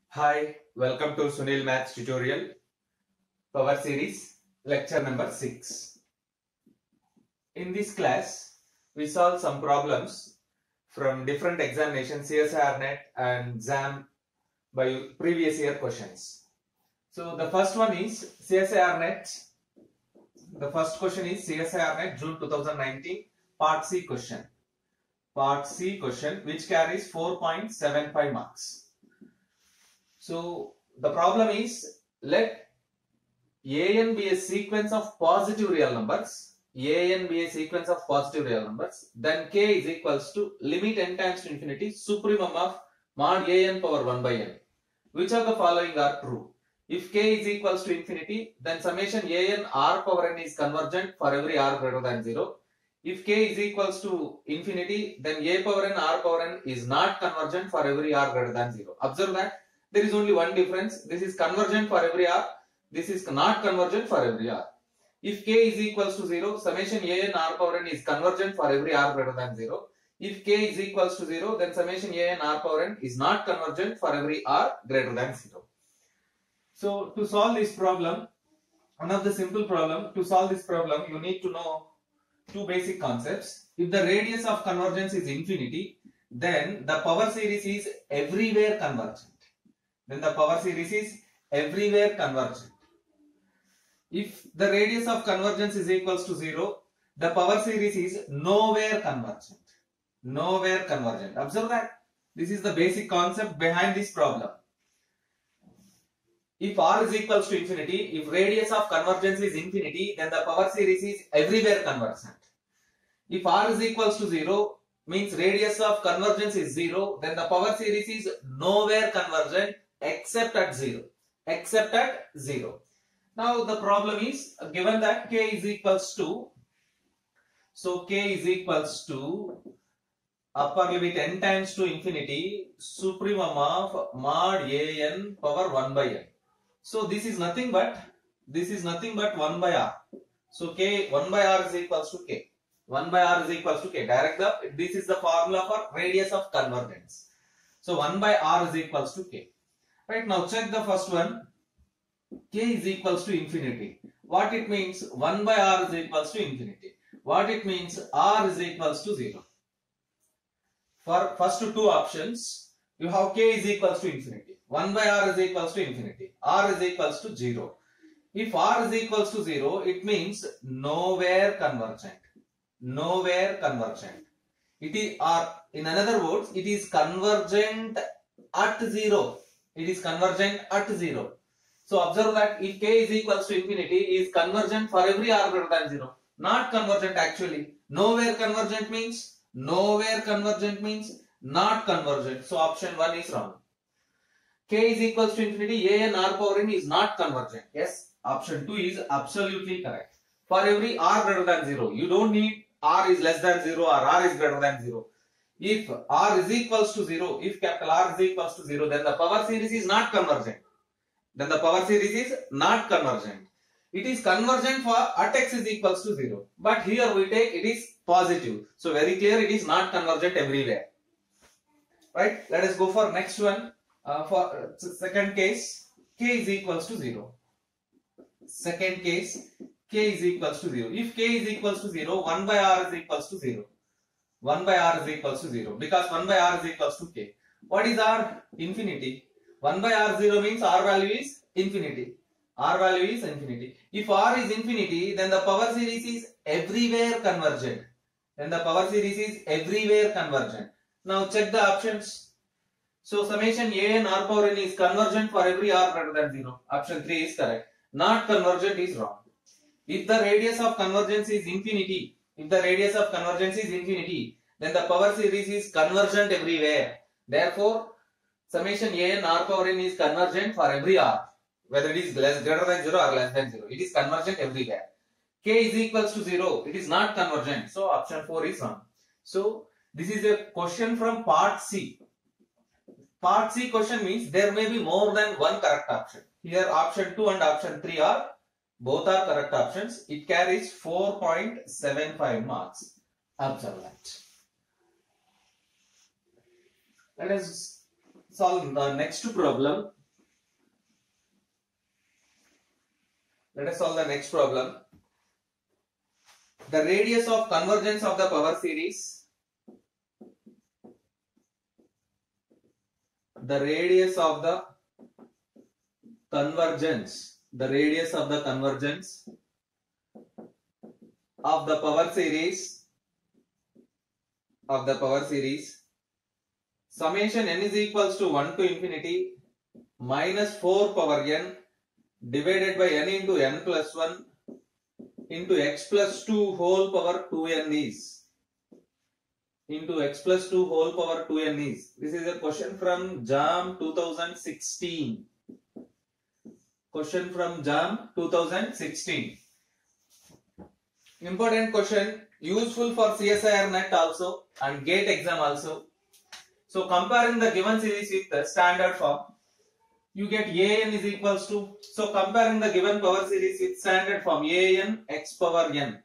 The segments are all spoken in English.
Hi, welcome to Sunil Maths tutorial, Power Series, lecture number 6. In this class, we solve some problems from different examinations, CSIR Net and exam by previous year questions. So the first one is CSIR Net. The first question is CSIR Net June 2019 Part C question. Part C question which carries 4.75 marks. So the problem is let an be a sequence of positive real numbers, an be a sequence of positive real numbers, then k is equals to limit n times to infinity supremum of mod an power 1 by n. Which of the following are true? If k is equals to infinity, then summation an r power n is convergent for every r greater than 0. If k is equals to infinity, then a power n r power n is not convergent for every r greater than 0. Observe that there is only one difference. This is convergent for every r. This is not convergent for every r. If k is equals to 0, summation an r power n is convergent for every r greater than 0. If k is equals to 0, then summation an r power n is not convergent for every r greater than 0. So to solve this problem, one of the simple problem, to solve this problem, you need to know two basic concepts. If the radius of convergence is infinity, then the power series is everywhere convergent. Then the power series is everywhere convergent. If the radius of convergence is equals to 0, the power series is nowhere convergent. Nowhere convergent. Observe that. This is the basic concept behind this problem. If r is equals to infinity, if radius of convergence is infinity, then the power series is everywhere convergent. If r is equals to 0, means radius of convergence is 0, then the power series is nowhere convergent except at 0. Except at 0. Now the problem is given that k is equals to, so k is equals to upper limit n times to infinity supremum of mod an power 1 by n. So this is nothing but 1 by r. So k 1 by r is equals to k. 1 by r is equals to k. This is the formula for radius of convergence. So 1 by r is equals to k. Right, now check the first one. K is equals to infinity. What it means? 1 by r is equals to infinity. What it means? R is equals to 0. For first two options, you have k is equals to infinity. 1 by r is equals to infinity. R is equals to 0. If r is equals to 0, it means nowhere convergent. Nowhere convergent. It is, or in other words, it is convergent at 0. It is convergent at 0. So observe that if k is equals to infinity, is convergent for every r greater than 0. Not convergent actually. Nowhere convergent means not convergent. So option 1 is wrong. K is equals to infinity, an r power n is not convergent. Yes, option 2 is absolutely correct. For every r greater than 0, you don't need r is less than 0 or r is greater than 0. If r is equals to 0, if capital R is equals to 0, then the power series is not convergent. Then the power series is not convergent. It is convergent for at x is equals to 0. But here we take it is positive. So very clear it is not convergent everywhere. Right? Let us go for next one. For second case, k is equals to 0. Second case, k is equals to 0. If k is equals to 0, 1 by r is equals to 0. 1 by r is equals to 0. Because 1 by r is equals to k. What is r? Infinity. 1 by r0 means r value is infinity. R value is infinity. If r is infinity, then the power series is everywhere convergent. Now check the options. So summation an r power n is convergent for every r greater than 0. Option 3 is correct. Not convergent is wrong. If the radius of convergence is infinity, then the power series is convergent everywhere. Therefore, summation an r power n is convergent for every r, whether it is greater than 0 or less than 0. It is convergent everywhere. K is equals to 0. It is not convergent. So option 4 is wrong. So this is a question from part C. Part C question means there may be more than one correct option. Here option 2 and option 3 are both are correct options. It carries 4.75 marks. Observe that. Let us solve the next problem. Let us solve the next problem. The radius of convergence of the power series. The radius of the convergence. The radius of the convergence of the power series. Summation n is equals to 1 to infinity minus 4 power n divided by n into n plus 1 into x plus 2 whole power 2n is. This is a question from JAM 2016. Important question, useful for CSIR net also and GATE exam also. So comparing the given series with the standard form, you get an is equals to, so comparing the given power series with standard form, an x power n,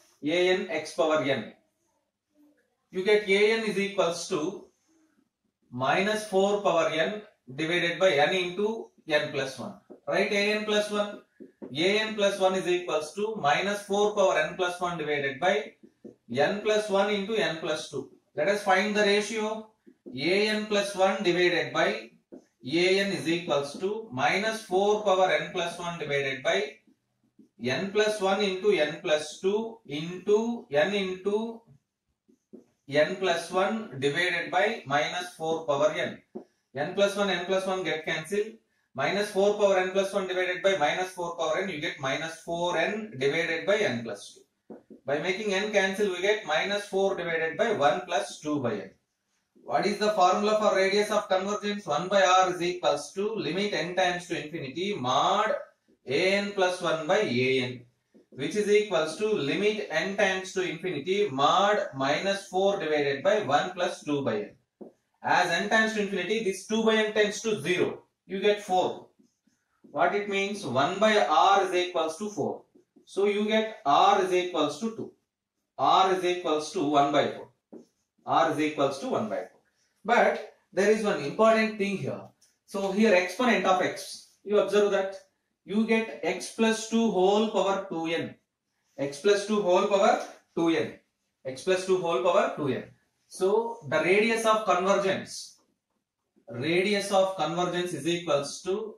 you get an is equals to minus 4 power n divided by n into n plus 1. Right, an plus 1 is equals to minus 4 power n plus 1 divided by n plus 1 into n plus 2. Let us find the ratio. An plus 1 divided by an is equals to minus 4 power n plus 1 divided by n plus 1 into n plus 2 into n into n plus 1 divided by minus 4 power n. N plus 1 get cancelled. Minus 4 power n plus 1 divided by minus 4 power n, you get minus 4n divided by n plus 2. By making n cancel, we get minus 4 divided by 1 plus 2 by n. What is the formula for radius of convergence? 1 by r is equals to limit n times to infinity mod an plus 1 by an, which is equals to limit n times to infinity mod minus 4 divided by 1 plus 2 by n. As n times to infinity, this 2 by n tends to 0. You get 4. What it means? 1 by r is equals to 4. So you get r is equals to 2. R is equals to 1 by 4. R is equals to 1 by 4. But there is one important thing here. So here exponent of x, you observe that you get x plus 2 whole power 2n. X plus 2 whole power 2n. X plus 2 whole power 2n. So the radius of convergence is equals to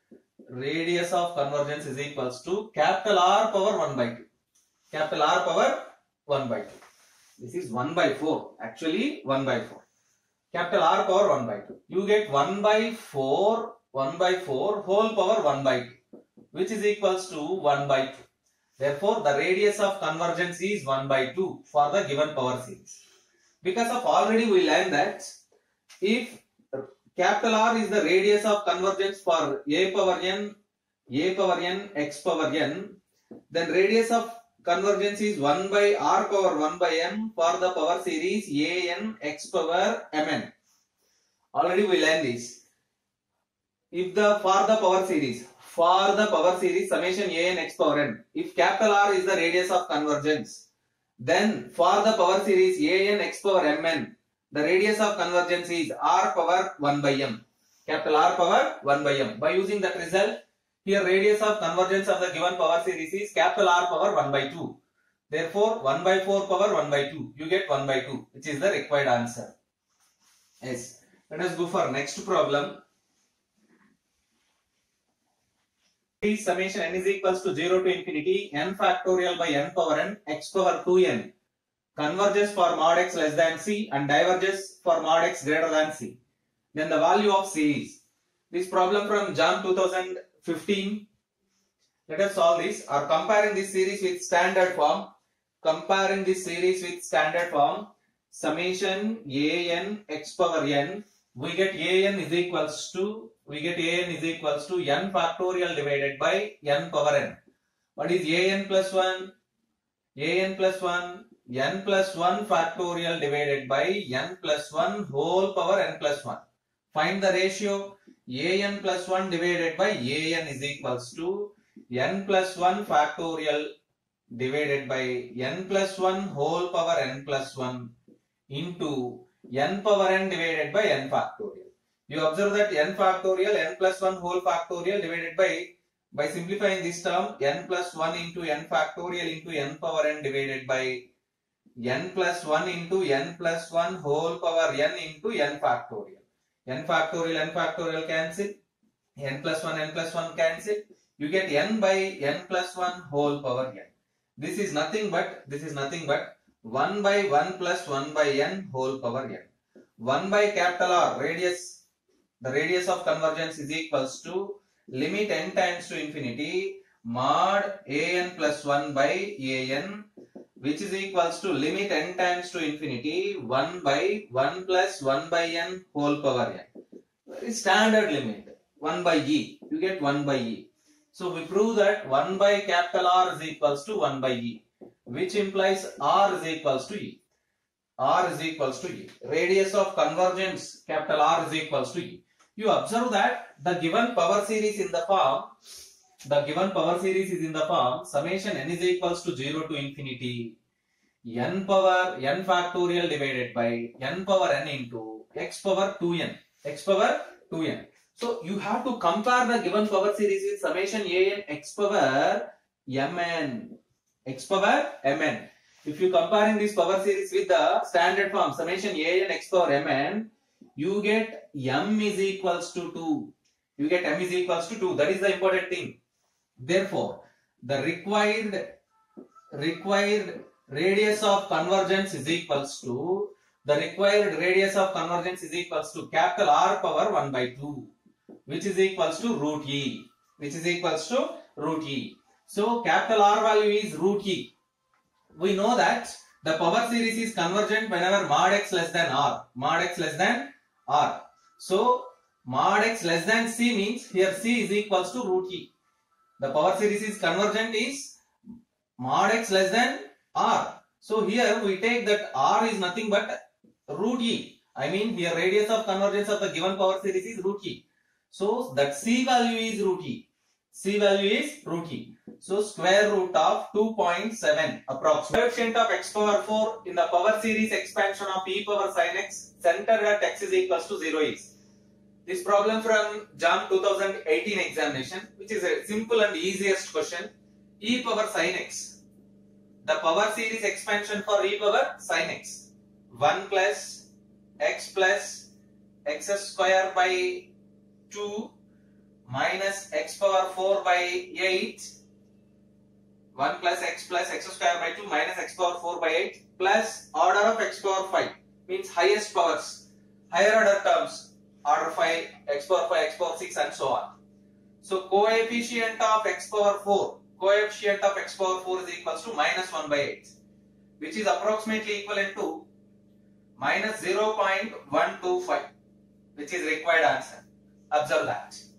capital R power 1 by 2. Capital R power 1 by 2. This is 1 by 4. Actually 1 by 4. Capital R power 1 by 2. You get 1 by 4 whole power 1 by 2, which is equals to 1 by 2. Therefore, the radius of convergence is 1 by 2 for the given power series. Because of already we learned that if capital R is the radius of convergence for a power n, x power n, then radius of convergence is 1 by r power 1 by m for the power series an x power mn. Already we learned this. If for the power series summation an x power n, if capital R is the radius of convergence, then for the power series an x power mn, the radius of convergence is r power 1 by m. Capital R power 1 by m. By using that result, here radius of convergence of the given power series is capital R power 1 by 2. Therefore, 1 by 4 power 1 by 2. You get 1 by 2, which is the required answer. Yes. Let us go for next problem. Summation n is equals to 0 to infinity n factorial by n power n x power 2n converges for mod x less than c and diverges for mod x greater than c. Then the value of c is. This problem from JAM 2015. Let us solve this or comparing this series with standard form. Summation an x power n. We get an is equals to n factorial divided by n power n. What is an plus 1? N plus 1 factorial divided by n plus 1 whole power n plus 1. Find the ratio. An plus 1 divided by an is equals to n plus 1 factorial divided by n plus 1 whole power n plus 1 into n power n divided by n factorial. You observe that n factorial, n plus 1 whole factorial divided by By simplifying this term, n plus 1 into n factorial into n power n divided by n plus 1 into n plus 1 whole power n into n factorial. N factorial cancel. N plus 1 cancel. You get n by n plus 1 whole power n. This is nothing but 1 by 1 plus 1 by n whole power n. 1 by capital R, radius, the radius of convergence is equals to limit n times to infinity mod an plus 1 by an, which is equals to limit n times to infinity 1 by 1 plus 1 by n whole power n. Standard limit 1 by e. You get 1 by e. So we prove that 1 by capital R is equals to 1 by e, which implies R is equals to e. R is equals to e. Radius of convergence capital R is equals to e. You observe that the given power series is in the form summation n is equals to 0 to infinity n power n factorial divided by n power n into x power 2n. So you have to compare the given power series with summation an x power mn. If you comparing this power series with the standard form summation an x power mn, you get m is equals to 2. That is the important thing. Therefore, the required radius of convergence is equals to capital R power 1 by 2, which is equals to root e. So capital R value is root e. We know that the power series is convergent whenever mod x less than R. So mod x less than c means here c is equals to root e. The power series is convergent is mod x less than R. So here we take that R is nothing but root e. I mean here radius of convergence of the given power series is root e. So that c value is root e. So square root of 2.7 approximately. Coefficient of x power 4 in the power series expansion of e power sin x centered at x is equals to 0 is. This problem from JAM 2018 examination, which is a simple and easiest question. E power sin x. The power series expansion for e power sin x. 1 plus x square by 2 minus x power 4 by 8. 1 plus x square by 2 minus x power 4 by 8 plus order of x power 5 means highest powers, higher order terms, order 5, x power 5, x power 6 and so on. So coefficient of x power 4 is equals to minus 1 by 8, which is approximately equivalent to minus 0.125, which is required answer. Observe that.